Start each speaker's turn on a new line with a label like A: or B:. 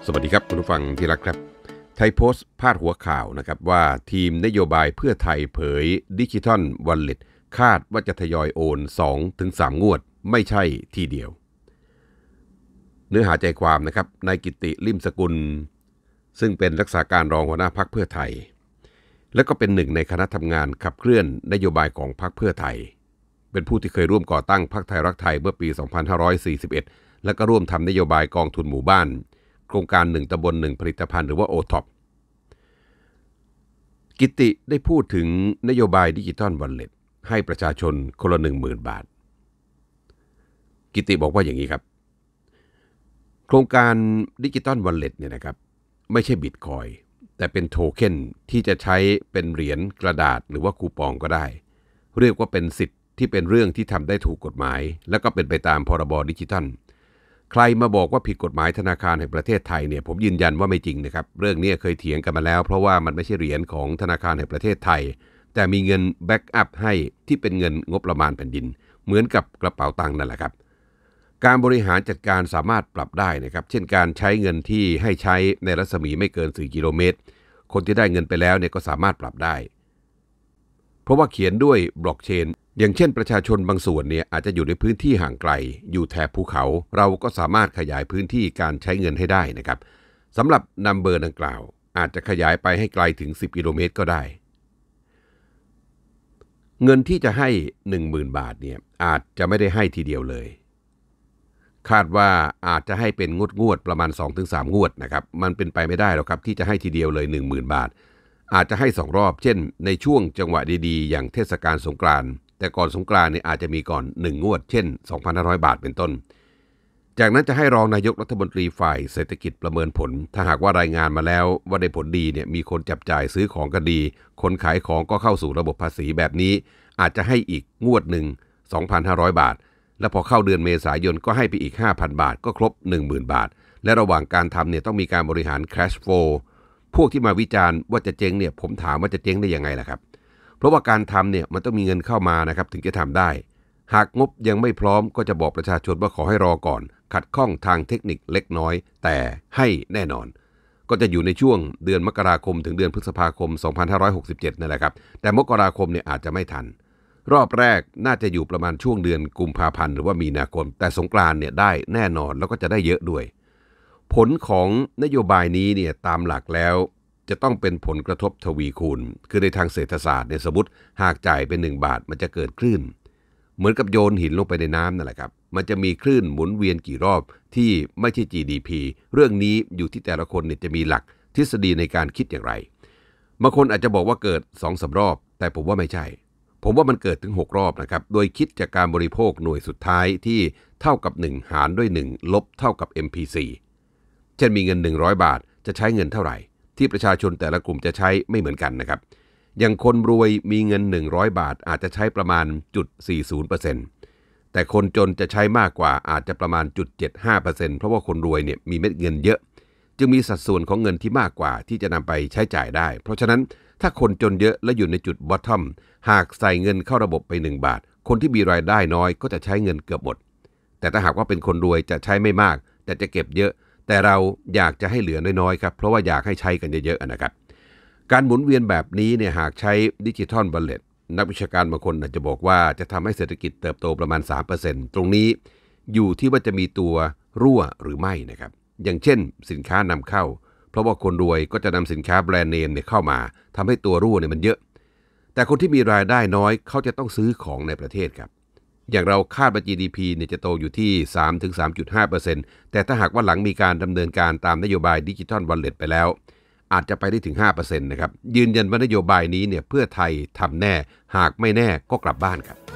A: สวัสดีครับคุณผู้ฟังที่รักครับไทยโพสต์พาดหัวข่าวนะครับว่าทีมนโยบายเพื่อไทยเผยดิจิทัลวอลเล็ตคาดว่าจะทยอยโอน 2-3 งวดไม่ใช่ทีเดียวเนื้อหาใจความนะครับนายกิตติลิ่มสกุลซึ่งเป็นรักษาการรองหัวหน้าพรรคเพื่อไทยและก็เป็นหนึ่งในคณะทำงานขับเคลื่อนนโยบายของพรรคเพื่อไทยเป็นผู้ที่เคยร่วมก่อตั้งพรรคไทยรักไทยเมื่อปี 2541 และก็ร่วมทำนโยบายกองทุนหมู่บ้านโครงการ1ตำบล1ผลิตภัณฑ์หรือว่า OTOP กิตติได้พูดถึงนโยบายดิจิทัลวอลเล็ตให้ประชาชนคนละ 10,000 บาทกิตติบอกว่าอย่างนี้ครับโครงการดิจิทัลวอลเล็ตเนี่ยนะครับไม่ใช่บิตคอยน์แต่เป็นโทเค็นที่จะใช้เป็นเหรียญกระดาษหรือว่าคูปองก็ได้เรียกว่าเป็นสิทธิ์ที่เป็นเรื่องที่ทำได้ถูกกฎหมายและก็เป็นไปตามพรบดิจิทัลใครมาบอกว่าผิดกฎหมายธนาคารแห่งประเทศไทยเนี่ยผมยืนยันว่าไม่จริงนะครับเรื่องนี้เคยเถียงกันมาแล้วเพราะว่ามันไม่ใช่เหรียญของธนาคารแห่งประเทศไทยแต่มีเงินแบ็กอัพให้ที่เป็นเงินงบประมาณแผ่นดินเหมือนกับกระเป๋าตังค์นั่นแหละครับการบริหารจัดการสามารถปรับได้นะครับเช่นการใช้เงินที่ให้ใช้ในรัศมีไม่เกิน4 กิโลเมตรคนที่ได้เงินไปแล้วเนี่ยก็สามารถปรับได้เพราะว่าเขียนด้วยบล็อกเชนอย่างเช่นประชาชนบางส่วนเนี่ยอาจจะอยู่ในพื้นที่ห่างไกลอยู่แถบภูเขาเราก็สามารถขยายพื้นที่การใช้เงินให้ได้นะครับสำหรับนัมเบอร์ดังกล่าวอาจจะขยายไปให้ไกลถึง10 กิโลเมตรก็ได้เงินที่จะให้ 10,000 บาทเนี่ยอาจจะไม่ได้ให้ทีเดียวเลยคาดว่าอาจจะให้เป็นงวดประมาณ 2-3 งวดนะครับมันเป็นไปไม่ได้หรอกครับที่จะให้ทีเดียวเลย 10,000 บาทอาจจะให้2 รอบเช่นในช่วงจังหวะดีๆอย่างเทศกาลสงกรานต์แต่ก่อนสงกรานต์เนี่ยอาจจะมีก่อน1 งวดเช่น 2,500 บาทเป็นต้นจากนั้นจะให้รองนายกรัฐมนตรีฝ่ายเศรษฐกิจประเมินผลถ้าหากว่ารายงานมาแล้วว่าได้ผลดีเนี่ยมีคนจับจ่ายซื้อของกันดีคนขายของก็เข้าสู่ระบบภาษีแบบนี้อาจจะให้อีกงวดหนึ่ง 2,500 บาทและพอเข้าเดือนเมษายนก็ให้ไปอีก 5,000 บาทก็ครบ 10,000 บาทและระหว่างการทำเนี่ยต้องมีการบริหาร cash flow พวกที่มาวิจารณ์ว่าจะเจ๊งเนี่ยผมถามว่าจะเจ๊งได้ยังไงล่ะครับเพราะว่าการทำเนี่ยมันต้องมีเงินเข้ามานะครับถึงจะทำได้หากงบยังไม่พร้อมก็จะบอกประชาชนว่าขอให้รอก่อนขัดข้องทางเทคนิคเล็กน้อยแต่ให้แน่นอนก็จะอยู่ในช่วงเดือนมกราคมถึงเดือนพฤษภาคม 2567 นั่นแหละครับแต่มกราคมเนี่ยอาจจะไม่ทันรอบแรกน่าจะอยู่ประมาณช่วงเดือนกุมภาพันธ์หรือว่ามีนาคมแต่สงกรานต์เนี่ยได้แน่นอนแล้วก็จะได้เยอะด้วยผลของนโยบายนี้เนี่ยตามหลักแล้วจะต้องเป็นผลกระทบทวีคูณคือในทางเศรษฐศาสตร์เนี่ยสมมติหากจ่ายเป็น1 บาทมันจะเกิดคลื่นเหมือนกับโยนหินลงไปในน้ำนั่นแหละครับมันจะมีคลื่นหมุนเวียนกี่รอบที่ไม่ใช่ GDP เรื่องนี้อยู่ที่แต่ละคนเนี่ยจะมีหลักทฤษฎีในการคิดอย่างไรบางคนอาจจะบอกว่าเกิด 2-3 รอบแต่ผมว่าไม่ใช่ผมว่ามันเกิดถึง6 รอบนะครับโดยคิดจากการบริโภคหน่วยสุดท้ายที่เท่ากับ1หารด้วย1ลบเท่ากับ MPC เช่นมีเงิน100 บาทจะใช้เงินเท่าไหร่ที่ประชาชนแต่ละกลุ่มจะใช้ไม่เหมือนกันนะครับอย่างคนรวยมีเงิน100 บาทอาจจะใช้ประมาณ 0.40% แต่คนจนจะใช้มากกว่าอาจจะประมาณ 0.75% เพราะว่าคนรวยเนี่ยมีเม็ดเงินเยอะจึงมีสัดส่วนของเงินที่มากกว่าที่จะนำไปใช้จ่ายได้เพราะฉะนั้นถ้าคนจนเยอะและอยู่ในจุด bottom หากใส่เงินเข้าระบบไป1 บาทคนที่มีรายได้น้อยก็จะใช้เงินเกือบหมดแต่ถ้าหากว่าเป็นคนรวยจะใช้ไม่มากแต่จะเก็บเยอะแต่เราอยากจะให้เหลือน้อยๆครับเพราะว่าอยากให้ใช้กันเยอะๆนะครับการหมุนเวียนแบบนี้เนี่ยหากใช้ดิจิทัลวอลเล็ตนักวิชาการบางคนอาจจะบอกว่าจะทำให้เศรษฐกิจเติบโตประมาณ 3% ตรงนี้อยู่ที่ว่าจะมีตัวรั่วหรือไม่นะครับอย่างเช่นสินค้านำเข้าเพราะว่าคนรวยก็จะนำสินค้าแบรนด์เนมเนี่ยเข้ามาทำให้ตัวรั่วเนี่ยมันเยอะแต่คนที่มีรายได้น้อยเขาจะต้องซื้อของในประเทศครับอย่างเราคาดว่า GDP เนี่ยจะโตอยู่ที่ 3-3.5% แต่ถ้าหากว่าหลังมีการดำเนินการตามนโยบายดิจิทัลวอลเล็ตไปแล้วอาจจะไปได้ถึง 5% นะครับยืนยันว่านโยบายนี้เนี่ยเพื่อไทยทำแน่หากไม่แน่ก็กลับบ้านครับ